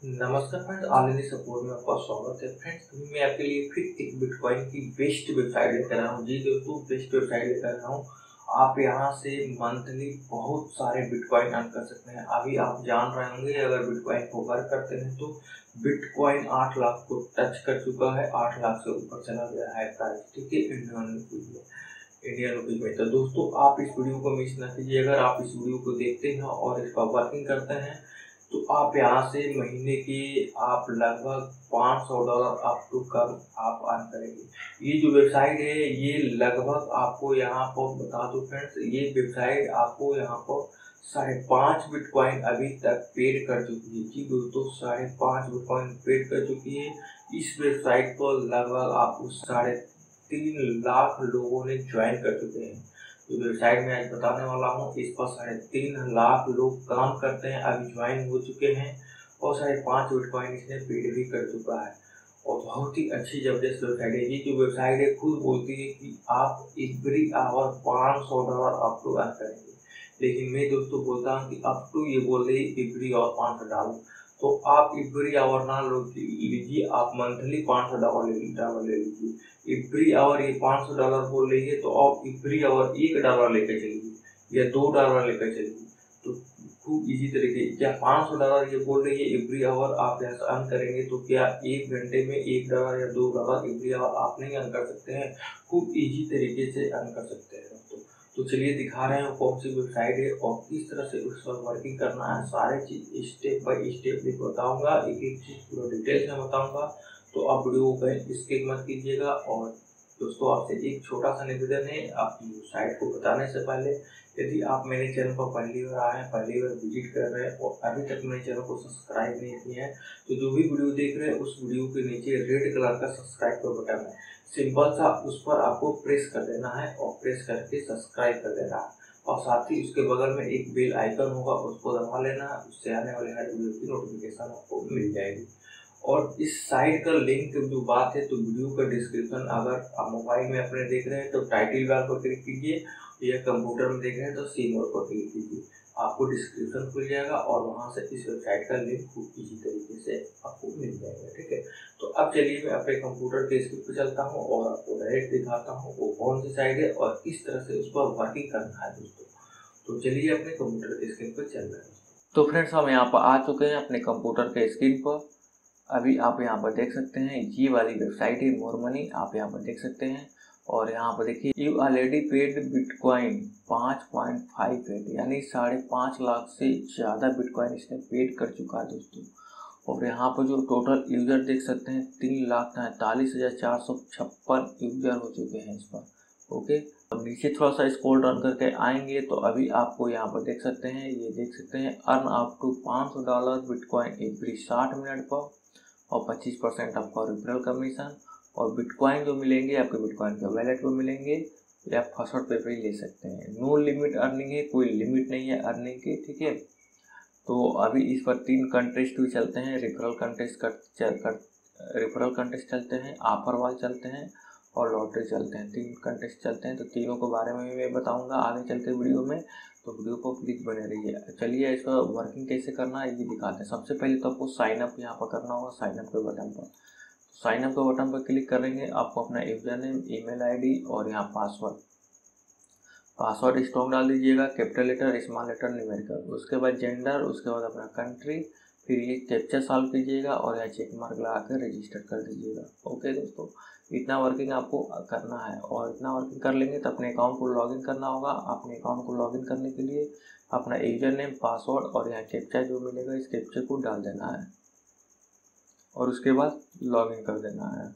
नमस्कार friends, already support में आपका स्वागत है। फ्रेंड्स, अभी मैं आपके लिए फिर एक बिटकॉइन की बेस्ट वेबसाइट लेकर आया हूँ। जी दोस्तों, बेस्ट वेबसाइट लेकर आया हूँ। आप यहाँ से मंथली बहुत सारे बिटकॉइन अर्न कर सकते हैं। अभी आप जान रहे होंगे, अगर बिटकॉइन को वर्क करते हैं तो बिटकॉइन 8 लाख को टच कर चुका है। 8 लाख से ऊपर चला गया है प्राइस, ठीक है, इंडियन रुपीज में। तो दोस्तों, आप इस वीडियो को मिस ना कीजिए। अगर आप इस वीडियो को देखते हैं और इसका वर्किंग करते हैं तो आप यहाँ से महीने के आप लगभग $500 अप टू कम आप अर्न करेंगे। ये जो वेबसाइट है ये लगभग आपको यहाँ पर बता दो फ्रेंड्स, ये वेबसाइट आपको यहाँ पर 5.5 बिटकॉइन अभी तक पेड कर चुकी है। जी दोस्तों, 5.5 बिटकॉइन पेड कर चुकी है। इस वेबसाइट पर लगभग आपको 3.5 लाख लोगों ने ज्वाइन कर चुके हैं। जो वेबसाइट में आज बताने वाला हूँ, इस पर 3.5 लाख लोग काम करते हैं, अभी ज्वाइन हो चुके हैं और 5.5 बिटकॉइन इसने पेड भी कर चुका है। और बहुत ही अच्छी जबरदस्त वेबसाइट है। ये जो वेबसाइट है खुद बोलती है कि आप every hour $500 up to earn करेंगे, लेकिन मैं दोस्तों बोलता हूँ कि अप टू ये बोल रही है एवरी आवर $500। तो आप एवरी आवर ना लीजिए, आप मंथली $500 ले लीजिए। एवरी आवर ये $500 बोल रही है, तो आप एवरी आवर $1 लेकर चलिए या $2 लेकर चलिए। तो खूब इजी तरीके, क्या $500 ये बोल रही है एवरी आवर आप यहाँ से अर्न करेंगे, तो क्या 1 घंटे में $1 या $2 एवरी आवर आप नहीं अर्न कर सकते हैं? खूब इजी तरीके से अर्न कर सकते हैं दोस्तों। तो चलिए दिखा रहे हैं कौन सी वेबसाइट है और किस तरह से उस पर वर्किंग करना है। सारे चीज स्टेप बाय स्टेप भी बताऊंगा, एक एक चीज पूरा डिटेल्स में बताऊंगा। तो आप वीडियो को कहीं स्किप मत कीजिएगा। और दोस्तों, आपसे एक छोटा सा निवेदन है, आप साइट को बताने से पहले यदि आप मेरे चैनल पर पहली बार आए हैं, पहली बार विजिट कर रहे हैं और अभी तक मेरे चैनल को सब्सक्राइब नहीं किए हैं, तो जो भी वीडियो देख रहे हैं उस वीडियो के नीचे रेड कलर का सब्सक्राइब का बटन है, सिंपल सा उस पर आपको प्रेस कर देना है और प्रेस करके सब्सक्राइब कर देना है। और साथ ही उसके बगल में एक बेल आइकन होगा, उसको दबा लेना है। उससे आने वाले हर वीडियो की नोटिफिकेशन आपको मिल जाएगी। और इस साइट का लिंक जो बात है, तो वीडियो का डिस्क्रिप्शन, अगर आप मोबाइल में अपने देख रहे हैं तो टाइटल बार पर क्लिक कीजिए, या कंप्यूटर में देख रहे हैं तो सी मोड पर क्लिक कीजिए। आपको डिस्क्रिप्शन खुल जाएगा और वहां से इस वेबसाइट का लिंक खूब इजी तरीके से आपको मिल जाएगा, ठीक है। तो अब चलिए मैं अपने कंप्यूटर के स्क्रीन पर चलता हूँ और आपको डायरेक्ट दिखाता हूँ वो कौन सी साइट है और किस तरह से उस पर वर्किंग करना है दोस्तों। तो चलिए अपने कंप्यूटर के स्क्रीन पर चल रहे हैं। तो फ्रेंड्स, हम यहाँ पर आ चुके हैं अपने कंप्यूटर के स्क्रीन पर। अभी आप यहाँ पर देख सकते हैं ये वाली वेबसाइट है मोर मनी, आप यहाँ पर देख सकते हैं। और यहाँ पर देखिए, यू ऑलरेडी पेड बिटकॉइन 5.58 यानी 5.5 लाख से ज़्यादा बिटकॉइन इसने पेड कर चुका है दोस्तों। और यहाँ पर जो टोटल यूजर देख सकते हैं 3,43,456 यूजर हो चुके हैं इस पर। ओके, अब नीचे थोड़ा सा स्क्रॉल डाउन करके आएंगे तो अभी आपको यहाँ पर देख सकते हैं, ये देख सकते हैं earn up to $500 bitcoin every 60 minute पर और 25% आपका रेफरल कमीशन। और बिटकॉइन जो मिलेंगे आपके बिटकॉइन के वैलेट में मिलेंगे या फॉरवर्ड पे भी ले सकते हैं। नो लिमिट अर्निंग है, कोई लिमिट नहीं है अर्निंग की, ठीक है। तो अभी इस पर 3 कंटेस्ट भी चलते हैं, रेफरल कंटेस्ट चलते हैं, ऑफर वाल चलते हैं और लॉटरी चलते हैं। 3 कंटेस्ट चलते हैं, तो तीनों के बारे में मैं बताऊंगा आगे चलते वीडियो में, तो वीडियो को प्लीज बने रहिए। चलिए इसका वर्किंग कैसे करना है ये दिखाते हैं। सबसे पहले तो आपको साइन अप यहाँ पर करना होगा, साइन अप के बटन पर। साइन अप के बटन पर क्लिक करेंगे, आपको अपना यूजर नेम, ईमेल आईडी और यहाँ पासवर्ड स्ट्रॉन्ग डाल दीजिएगा, capital letter, small letter, numerical. उसके बाद जेंडर, उसके बाद अपना कंट्री, फिर ये कैप्चा सॉल्व कीजिएगा और यहाँ चेक मार्क लगा कर रजिस्टर कर दीजिएगा। ओके दोस्तों, इतना वर्किंग आपको करना है। और इतना वर्किंग कर लेंगे तो अपने अकाउंट को लॉगिन करना होगा। अपने अकाउंट को लॉगिन करने के लिए अपना यूजर नेम, पासवर्ड और यहाँ कैप्चा जो मिलेगा इस कैप्चे को डाल देना है और उसके बाद लॉगिन कर देना है।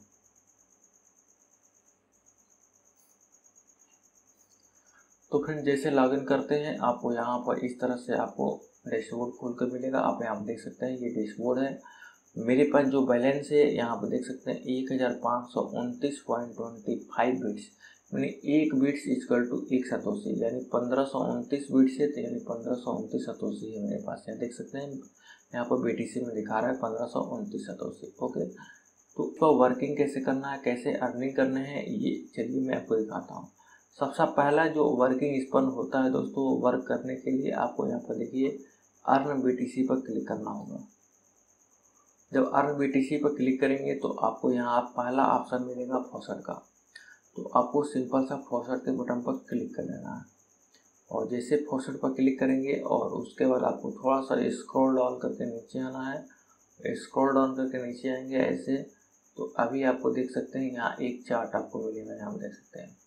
तो फ्रेंड, जैसे लॉगिन करते हैं आपको यहाँ पर इस तरह से आपको डैशबोर्ड खोल कर मिलेगा। आप यहाँ पर देख सकते हैं ये डैशबोर्ड है। मेरे पास जो बैलेंस है यहाँ पर देख सकते हैं 1529.25 बिट्स, यानी 1 बिट्स इक्वल टू 1 सतोशी, यानी 1529 बिट्स है, तो यानी 1529 सतोशी है मेरे पास। यहाँ देख सकते हैं यहाँ पर BTC में दिखा रहा है 1529 सतोशी। ओके, तो वर्किंग कैसे करना है, कैसे अर्निंग करने हैं, ये चलिए मैं आपको दिखाता हूँ। सबसे पहला जो वर्किंग स्पन होता है दोस्तों, वर्क करने के लिए आपको यहाँ पर देखिए अर्न BTC पर क्लिक करना होगा। जब अर्न BTC पर क्लिक करेंगे तो आपको यहाँ पहला ऑप्शन मिलेगा फॉसेट का। तो आपको सिंपल सा फॉसेट के बटन पर क्लिक कर देना है, और जैसे फॉसेट पर क्लिक करेंगे और उसके बाद आपको थोड़ा सा स्क्रॉल डाउन करके नीचे आना है। स्क्रॉल डाउन करके नीचे आएंगे ऐसे, तो अभी आपको देख सकते हैं यहाँ एक चार्ट आपको मिलेगा, यहाँ देख सकते हैं।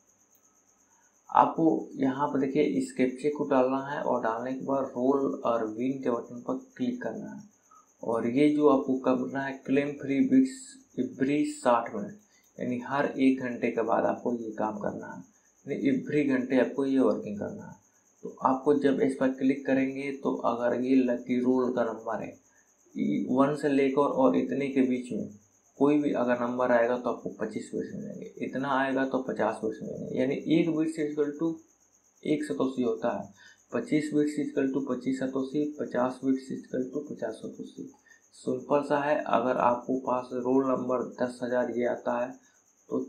आपको यहाँ पर देखिए इस कैप्चे को डालना है, और डालने के बाद रोल और विन के बटन पर क्लिक करना है। और ये जो आपको करना है claim free bits every 60 minute, यानी हर 1 घंटे के बाद आपको ये काम करना है, यानी एवरी घंटे आपको ये वर्किंग करना है। तो आपको जब इस पर क्लिक करेंगे तो अगर ये लकी रोल का नंबर है 1 से लेकर और इतने के बीच में कोई भी अगर नंबर आएगा तो आपको 25 बिट्स मिलेंगे, इतना आएगा तो 50 बिट्स मिलेंगे, यानी 1 बिट्स इक्वल टू 1 सतोशी होता है। 25 bits equal to 25 satoshi, 50 bits equal to 50 satoshi. Simple सा है। अगर आपको पास रोल नंबर 10,000 ये आता है तो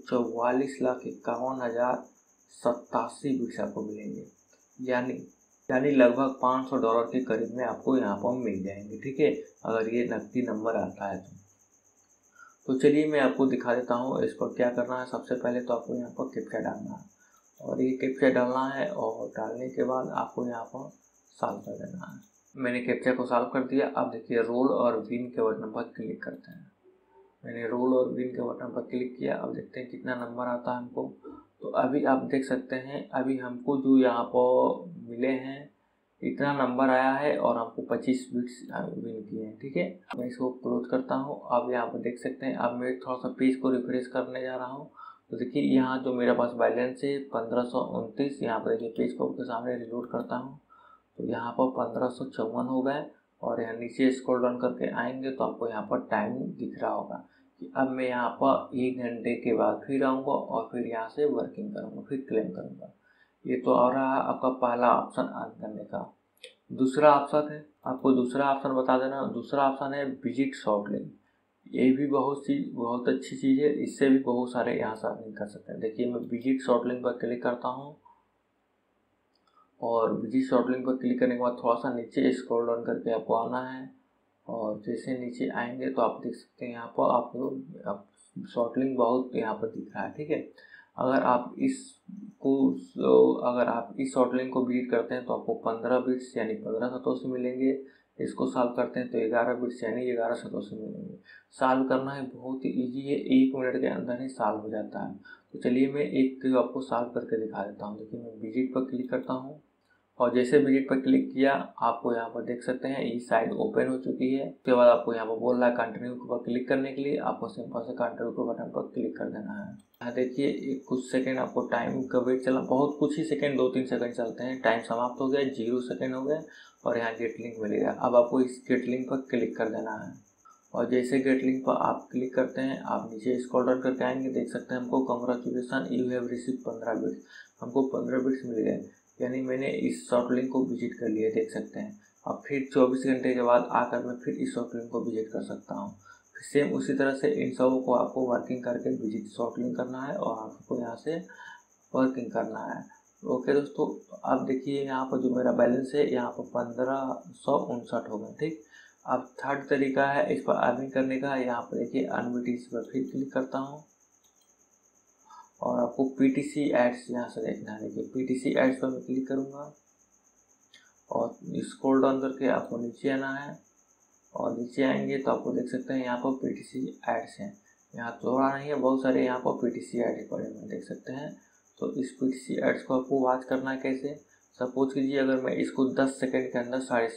44,51,087 बिट्स आपको मिलेंगे, यानी लगभग $500 के करीब में आपको यहाँ पर मिल जाएंगे। ठीक है, अगर ये नकदी नंबर आता है तो चलिए मैं आपको दिखा देता हूँ इस पर क्या करना है। सबसे पहले तो आपको यहाँ पर कैप्चा डालना है, और ये कैप्चा डालना है, और डालने के बाद आपको यहाँ पर सॉल्व कर देना है। मैंने कैप्चा को सॉल्व कर दिया। अब देखिए रोल और विन के बटन पर क्लिक करते हैं। मैंने रोल और विन के बटन पर क्लिक किया। अब देखते हैं कितना नंबर आता है हमको। तो अभी आप देख सकते हैं, अभी हमको जो यहाँ पर मिले हैं इतना नंबर आया है, और हमको 25 बिट्स विन किए हैं। ठीक है, मैं इसको क्लोज करता हूँ। अब यहाँ पर देख सकते हैं, अब मैं थोड़ा सा पेज को रिफ्रेश करने जा रहा हूँ। तो देखिए यहाँ जो मेरे पास बैलेंस है 1529, यहाँ पर देखिए पेज को आपके सामने रिलोड करता हूँ तो यहाँ पर 1554 हो गए। और यहाँ नीचे स्क्रॉल डाउन करके आएंगे तो आपको यहाँ पर टाइम दिख रहा होगा कि अब मैं यहाँ पर 1 घंटे के बाद फिर आऊँगा और फिर यहाँ से वर्किंग करूँगा, फिर क्लेम करूँगा। ये तो आ रहा है आपका पहला ऑप्शन अर्न करने का। दूसरा ऑप्शन है, आपको दूसरा ऑप्शन बता देना, दूसरा ऑप्शन है विजिट शॉर्ट लिंक। ये भी बहुत अच्छी चीज़ है, इससे भी बहुत सारे यहाँ से अर्निंग कर सकते हैं। देखिए मैं विजिट शॉर्ट लिंक पर क्लिक करता हूँ, और विजिट शॉर्ट लिंक पर क्लिक करने के बाद थोड़ा सा नीचे स्क्रॉल डाउन करके आपको आना है, और जैसे नीचे आएंगे तो आप देख सकते हैं यहाँ पर आपको शॉर्ट लिंक बहुत यहाँ पर दिख रहा है। ठीक है, अगर आप इस शॉर्ट लिंक को विजिट करते हैं तो आपको 15 बिट्स यानी 15 सतोशी मिलेंगे। इसको सॉल्व करते हैं तो 11 बिट्स यानी 11 सतोशी मिलेंगे। सॉल्व करना है बहुत ही ईजी है, 1 मिनट के अंदर ही सॉल्व हो जाता है। तो चलिए मैं एक आपको सॉल्व करके दिखा देता हूँ। देखिए मैं विजिट पर क्लिक करता हूँ, और जैसे विजिट पर क्लिक किया आपको यहाँ पर देख सकते हैं ये साइड ओपन हो चुकी है। उसके बाद आपको यहाँ पर बोल रहा है कंटिन्यू पर क्लिक करने के लिए, आपको सिंपल से कंटिन्यू के बटन पर क्लिक कर देना है। यहाँ देखिए कुछ सेकंड आपको टाइम का वेट चला, बहुत कुछ ही सेकंड 2-3 सेकंड चलते हैं। टाइम समाप्त हो गया, 0 सेकंड हो गए, और यहाँ गेट लिंक मिलेगा। अब आपको इस गेट लिंक पर क्लिक कर देना है, और जैसे गेट लिंक पर आप क्लिक करते हैं आप नीचे स्क्रॉल डाउन करके आएंगे, देख सकते हैं हमको congratulation you have receive 15 bits, हमको 15 बिट्स मिल गए, यानी मैंने इस शॉर्ट लिंक को विजिट कर लिया, देख सकते हैं। अब फिर 24 घंटे के बाद आकर मैं फिर इस शॉर्ट लिंक को विजिट कर सकता हूँ। फिर सेम उसी तरह से इन सब को आपको वर्किंग करके विजिट शॉर्ट लिंक करना है, और आपको यहाँ से वर्किंग करना है। ओके दोस्तों, अब देखिए यहाँ पर जो मेरा बैलेंस है यहाँ पर 1559 हो गए। ठीक, अब थर्ड तरीका है इस पर अर्निंग करने का। यहाँ पर देखिए अर्न BTC पर फिर क्लिक करता हूँ, और आपको PTC एड्स यहाँ से देखना है। देखिए PTC एड्स पर मैं क्लिक करूँगा, और स्क्रॉल डाउन करके आपको नीचे आना है, और नीचे आएंगे तो आपको देख सकते हैं यहाँ पर PTC एड्स हैं। यहाँ थोड़ा नहीं है, बहुत सारे यहाँ पर PTC एड्स पड़े हुए देख सकते हैं। तो इस PTC एड्स को आपको वॉच करना है कैसे। सपोज कीजिए अगर मैं इसको 10 सेकंड के अंदर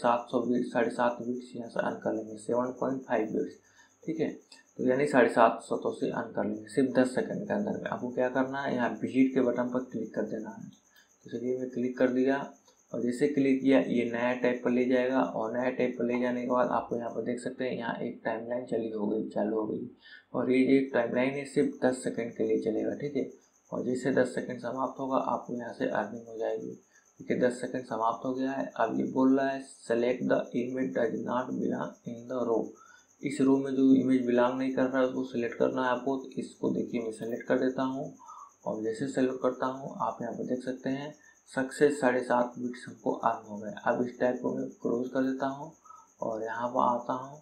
7.5 बिट्स यहाँ से अर्न कर लेंगे, 7.5 बिट्स। ठीक है, तो यानी 7.5 सतोशी अर्न कर लेंगे सिर्फ 10 सेकंड के अंदर में। आपको क्या करना है, यहाँ विजिट के बटन पर क्लिक कर देना है। तो चलिए मैं क्लिक कर दिया, और जैसे क्लिक किया ये नया टैब पर ले जाएगा, और नया टैब पर ले जाने के बाद आपको यहाँ पर देख सकते हैं यहाँ एक टाइमलाइन चालू हो गई, और ये एक टाइमलाइन है सिर्फ 10 सेकंड के लिए चलेगा। ठीक है, और जैसे 10 सेकंड समाप्त होगा आपको यहाँ से अर्निंग हो जाएगी। ठीक है, 10 सेकंड समाप्त हो गया है। अब ये बोल रहा है select the image does not belong in the row. इस रो में जो इमेज बिलोंग नहीं कर रहा है उसको सिलेक्ट करना है आपको। तो इसको देखिए मैं सेलेक्ट कर देता हूँ, और जैसे सेलेक्ट करता हूँ आप यहाँ पर देख सकते हैं सक्सेस 7.5 बिट्स हमको अर्न हो गए। अब इस टैब को मैं क्लोज कर देता हूँ, और यहाँ पर आता हूँ,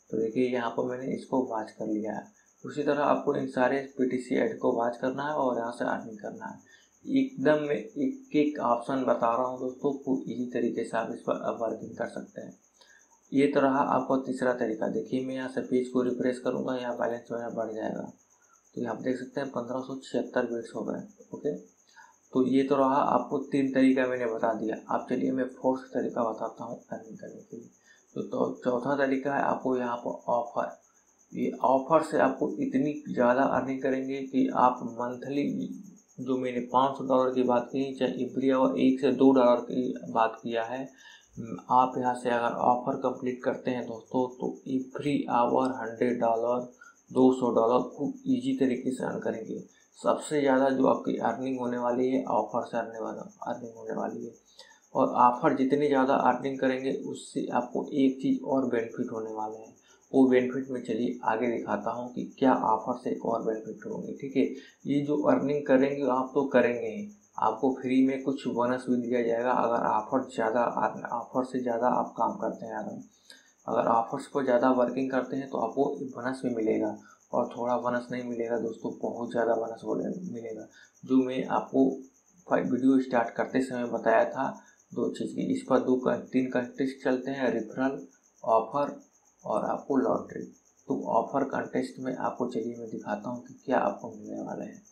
तो देखिए यहाँ पर मैंने इसको वॉच कर लिया है। उसी तरह आपको इन सारे PTC ऐड को वॉच करना है और यहाँ से अर्निंग करना है। एकदम मैं एक एक ऑप्शन बता रहा हूँ दोस्तों, खूब इजी तरीके से आप इस पर वर्किंग कर सकते हैं। ये तो रहा आपका तीसरा तरीका। देखिए मैं यहाँ से पेज को रिफ्रेश करूँगा, यहाँ बैलेंस जो है बढ़ जाएगा। तो यहाँ आप देख सकते हैं 1576 बिट्स हो गए। ओके, तो ये तो रहा आपको 3 तरीका मैंने बता दिया। अब चलिए मैं फोर्थ तरीका बताता हूँ अर्निंग करने के लिए। तो चौथा तरीका है आपको यहाँ पर ऑफर। ये ऑफर से आपको इतनी ज़्यादा अर्निंग करेंगे कि आप मंथली, जो मैंने $500 की बात की, चाहे एवरी आवर $1 से $2 की बात किया है, आप यहाँ से अगर ऑफ़र कंप्लीट करते हैं दोस्तों तो एवरी आवर $100, $200 खूब इजी तरीके से अर्न करेंगे। सबसे ज़्यादा जो आपकी अर्निंग होने वाली है ऑफ़र से अर्निंग होने वाली है। और ऑफ़र जितनी ज़्यादा अर्निंग करेंगे उससे आपको एक चीज़ और बेनिफिट होने वाले हैं। वो बेनिफिट में चलिए आगे दिखाता हूँ कि क्या ऑफ़र से एक और बेनिफिट होंगे। ठीक है, ये जो अर्निंग करेंगे आप तो करेंगे ही, आपको फ्री में कुछ बोनस भी दिया जाएगा अगर ऑफ़र से ज़्यादा आप काम करते हैं। अगर ऑफर्स पर ज़्यादा वर्किंग करते हैं तो आपको बोनस भी मिलेगा। और थोड़ा बोनस नहीं मिलेगा दोस्तों, बहुत ज़्यादा बोनस मिलेगा। जो मैं आपको वीडियो स्टार्ट करते समय बताया था, 2 चीज़ की, इस पर 3 कंटेस्ट चलते हैं, रेफरल, ऑफ़र और आपको लॉटरी। तो ऑफ़र कंटेस्ट में आपको चलिए मैं दिखाता हूँ कि क्या आपको मिलने वाला है।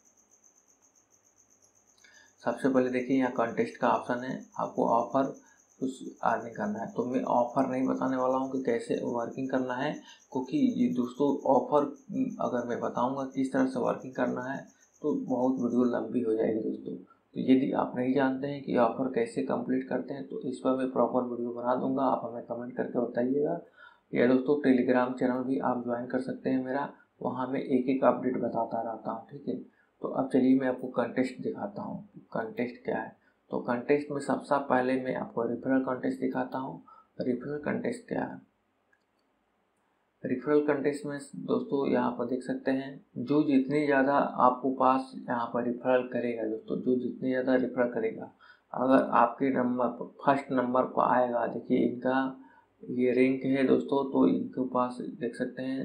सबसे पहले देखिए यहाँ कंटेस्ट का ऑप्शन है, आपको ऑफ़र कुछ अर्निंग करना है। तो मैं ऑफ़र नहीं बताने वाला हूँ कि कैसे वर्किंग करना है, क्योंकि ये दोस्तों ऑफ़र अगर मैं बताऊँगा किस तरह से वर्किंग करना है तो बहुत वीडियो लंबी हो जाएगी दोस्तों। तो यदि आप नहीं जानते हैं कि ऑफ़र कैसे कंप्लीट करते हैं तो इस पर मैं प्रॉपर वीडियो बना दूँगा, आप हमें कमेंट करके बताइएगा। या दोस्तों टेलीग्राम चैनल भी आप ज्वाइन कर सकते हैं मेरा, वहाँ मैं एक एक अपडेट बताता रहता हूँ। ठीक है, तो अब चलिए मैं आपको कंटेस्ट दिखाता हूँ। कंटेस्ट क्या है, तो कंटेस्ट में सबसे पहले मैं आपको रेफरल कंटेस्ट दिखाता हूँ। रेफरल कंटेस्ट क्या है, रेफरल कंटेस्ट में दोस्तों यहाँ पर देख सकते हैं, जो जितनी ज़्यादा आपको पास यहाँ पर रेफरल करेगा दोस्तों, जो जितनी ज़्यादा रेफरल करेगा, अगर आपके नंबर पर फर्स्ट नंबर पर आएगा, देखिए इनका ये रैंक है दोस्तों, तो इनके पास देख सकते हैं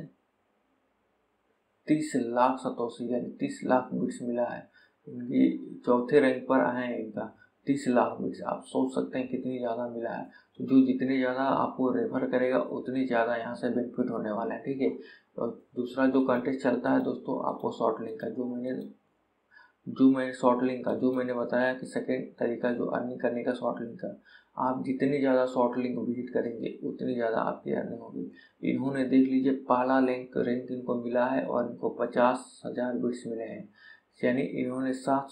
30 लाख सतोशी यानी 30 लाख बिट्स मिला है। इनकी चौथे रैंक पर आए हैं, इनका 30 लाख बिट्स। आप सोच सकते हैं कितनी ज़्यादा मिला है। तो जो जितनी ज़्यादा आपको रेफर करेगा उतनी ज़्यादा यहाँ से बेनिफिट होने वाला है। ठीक है, और दूसरा जो कंटेस्ट चलता है दोस्तों आपको शॉर्ट लिंक का, जो मैंने बताया कि सेकेंड तरीका जो अर्निंग करने का शॉर्ट लिंक का, आप जितनी ज़्यादा शॉर्ट लिंक विजिट करेंगे उतनी ज़्यादा आपकी अर्निंग होगी। इन्होंने देख लीजिए पहला रैंक इनको मिला है और इनको 50,000 बिट्स मिले हैं, यानी इन्होंने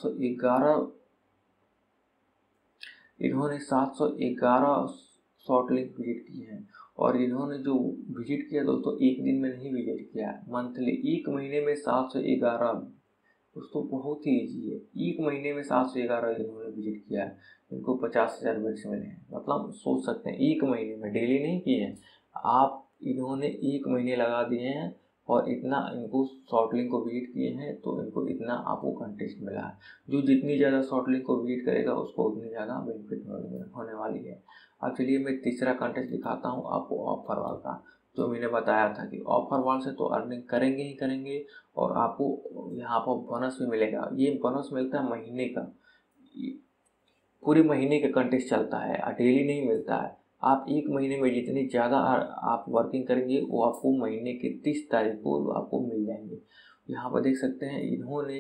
711 शॉर्ट लिंक विजिट किए हैं। और इन्होंने जो विजिट किया दोस्तों एक दिन में नहीं विजिट किया है, मंथली 1 महीने में 711 दोस्तों, बहुत ही ईजी है। 1 महीने में 711 इन्होंने विजिट किया है, इनको 50,000 बिट्स मिले हैं। मतलब सोच सकते हैं 1 महीने में, डेली नहीं किए हैं आप, इन्होंने 1 महीने लगा दिए हैं और इतना इनको शॉर्ट लिंक को विजिट किए हैं, तो इनको इतना आपको कंटेस्ट मिला है। जो जितनी ज़्यादा शॉर्ट लिंक को विजिट करेगा उसको उतनी ज़्यादा बेनिफिट होने वाली है। अब चलिए मैं तीसरा कंटेस्ट दिखाता हूँ आपको ऑफर वाला, जो मैंने बताया था कि ऑफर वाल से तो अर्निंग करेंगे ही करेंगे और आपको यहाँ पर बोनस भी मिलेगा। ये बोनस मिलता है महीने का, पूरे महीने का कंटेस्ट चलता है, डेली नहीं मिलता है। आप 1 महीने में जितनी ज़्यादा आप वर्किंग करेंगे वो आपको महीने की 30 तारीख को आपको मिल जाएंगे। यहाँ पर देख सकते हैं इन्होंने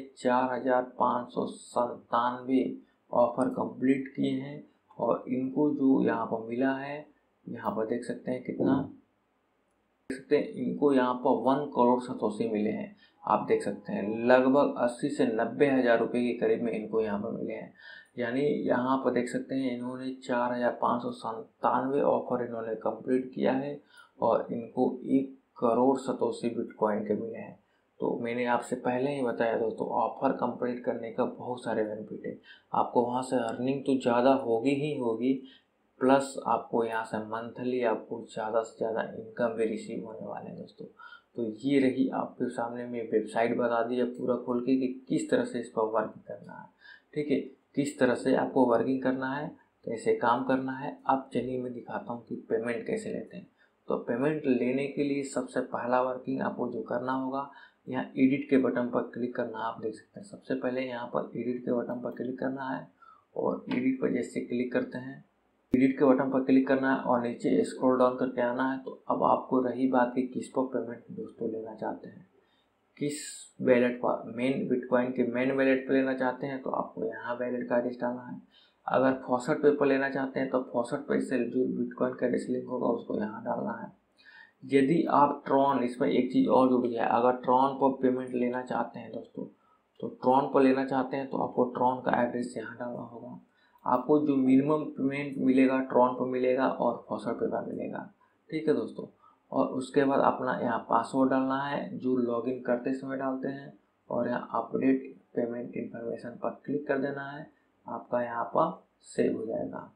4,597 ऑफर कंप्लीट किए हैं और इनको जो यहाँ पर मिला है, यहाँ पर देख सकते हैं कितना, देख सकते हैं इनको यहाँ पर 1 करोड़ सतोशी मिले हैं। आप देख सकते हैं लगभग 80 से 90 हज़ार रुपये के करीब में इनको यहाँ पर मिले हैं। यानी यहाँ पर देख सकते हैं इन्होंने 4,597 ऑफर इन्होंने कंप्लीट किया है और इनको 1 करोड़ सतोशी बिटकॉइन के मिले हैं। तो मैंने आपसे पहले ही बताया दोस्तों, ऑफर कंप्लीट करने का बहुत सारे बेनिफिट है। आपको वहाँ से अर्निंग तो ज़्यादा होगी ही होगी, प्लस आपको यहाँ से मंथली आपको ज़्यादा से ज़्यादा इनकम भी रिसीव होने वाले हैं दोस्तों। तो ये रही आपके सामने में वेबसाइट बता दी है पूरा खोल के कि किस तरह से इस पर वर्किंग करना है। ठीक है, किस तरह से आपको वर्किंग करना है, कैसे काम करना है। अब चलिए मैं दिखाता हूँ कि पेमेंट कैसे लेते हैं। तो पेमेंट लेने के लिए सबसे पहला वर्किंग आपको जो करना होगा, यहाँ एडिट के बटन पर क्लिक करना। आप देख सकते हैं सबसे पहले यहाँ पर एडिट के बटन पर क्लिक करना है, और एडिट पर जैसे क्लिक करते हैं, एडिट के बटन पर क्लिक करना है और नीचे स्क्रॉल डाउन करके आना है। तो अब आपको रही बात कि किस पर पेमेंट दोस्तों लेना चाहते हैं, किस वैलेट पर, मेन बिटकॉइन के मेन वैलेट पर लेना चाहते हैं तो आपको यहाँ वैलेट का एड्रेस डालना है। अगर फॉसेट पे पर लेना चाहते हैं तो फॉसेट पे से जो बिटकॉइन का एड्रेस लिंक होगा उसको यहाँ डालना है। यदि आप ट्रॉन, इसमें एक चीज़ और जुड़ गया है, अगर ट्रॉन पर पेमेंट लेना चाहते हैं दोस्तों, तो ट्रॉन पर लेना चाहते हैं तो आपको ट्रॉन का एड्रेस यहाँ डालना होगा। आपको जो मिनिमम पेमेंट मिलेगा ट्रॉन पर मिलेगा और फॉसेट पे पर मिलेगा, ठीक है दोस्तों। और उसके बाद अपना यहाँ पासवर्ड डालना है जो लॉगिन करते समय डालते हैं, और यहाँ अपडेट पेमेंट इन्फॉर्मेशन पर क्लिक कर देना है, आपका यहाँ पर सेव हो जाएगा।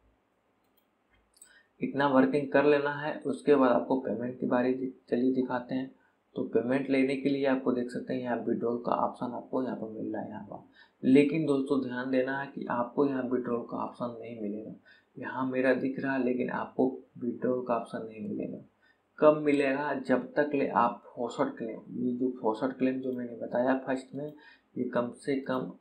इतना वर्किंग कर लेना है। उसके बाद आपको पेमेंट की बारी चलिए दिखाते हैं। तो पेमेंट लेने के लिए आपको देख सकते हैं यहाँ विड्रॉल का ऑप्शन आपको यहाँ पर मिल रहा है यहाँ पर, लेकिन दोस्तों ध्यान देना है कि आपको यहाँ विड्रॉल का ऑप्शन नहीं मिलेगा। यहाँ मेरा दिख रहा है लेकिन आपको विड्रॉल का ऑप्शन नहीं मिलेगा। कब मिलेगा, जब तक ले आप फॉसेट क्लेम, ये जो फॉसेट क्लेम जो मैंने बताया फर्स्ट में, ये कम से कम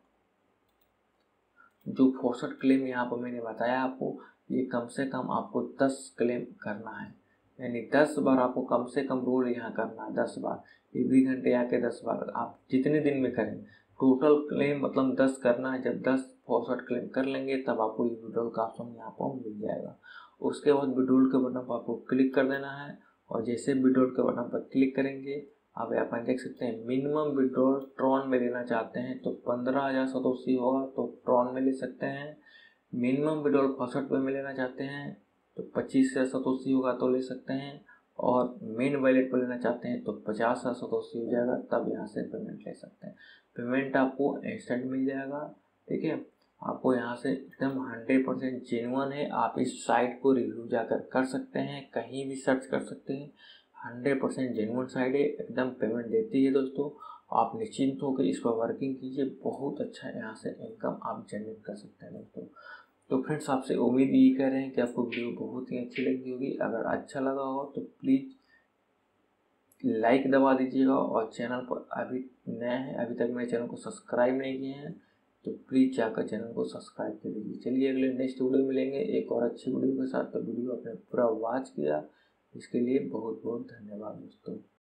जो फॉसेट क्लेम यहाँ पर मैंने बताया आपको, ये कम से कम आपको 10 क्लेम करना है, यानी 10 बार आपको कम से कम रोल यहाँ करना है। 10 बार, 1 घंटे आके 10 बार, आप जितने दिन में करें टोटल क्लेम मतलब 10 करना है। जब 10 फॉसेट क्लेम कर लेंगे तब आपको ये विड्रॉल का ऑप्शन यहाँ पर मिल जाएगा। उसके बाद विड्रॉल के बटन पर आपको क्लिक कर देना है, और जैसे विड्रॉल के बटन पर क्लिक करेंगे, अब यहाँ पर देख सकते हैं मिनिमम विड्रॉल ट्रॉन में लेना चाहते हैं तो 15,780 होगा तो ट्रॉन में ले सकते हैं। मिनिमम विड्रॉल फॉसेट पे में लेना चाहते हैं तो 25,780 होगा तो ले सकते हैं, और मेन वैलेट पर लेना चाहते हैं तो 50,780 हो जाएगा, तब यहाँ से पेमेंट ले सकते हैं। पेमेंट आपको इंस्टेंट मिल जाएगा, ठीक है। आपको यहाँ से एकदम 100% जेन्युइन है। आप इस साइट को रिव्यू जाकर कर सकते हैं, कहीं भी सर्च कर सकते हैं। 100% जेन्युइन साइट है, एकदम पेमेंट देती है दोस्तों। आप निश्चिंत होकर इस पर वर्किंग कीजिए, बहुत अच्छा यहाँ से इनकम आप जनरेट कर सकते हैं दोस्तों। तो फ्रेंड्स, आपसे उम्मीद ये कर रहे हैं कि आपको वीडियो बहुत ही अच्छी लगी होगी। अगर अच्छा लगा हो तो प्लीज़ लाइक दबा दीजिएगा, और चैनल पर अभी नए हैं, अभी तक मेरे चैनल को सब्सक्राइब नहीं किए हैं तो प्लीज़ जाकर चैनल को सब्सक्राइब कर लीजिए। चलिए अगले नेक्स्ट वीडियो मिलेंगे एक और अच्छी वीडियो के साथ। तो वीडियो आपने पूरा वॉच किया, इसके लिए बहुत बहुत धन्यवाद दोस्तों।